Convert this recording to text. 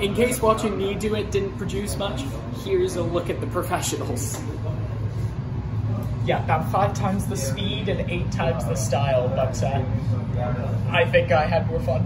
in case watching me do it didn't produce much, here's a look at the professionals. Yeah, about 5 times the speed and 8 times the style, but I think I had more fun.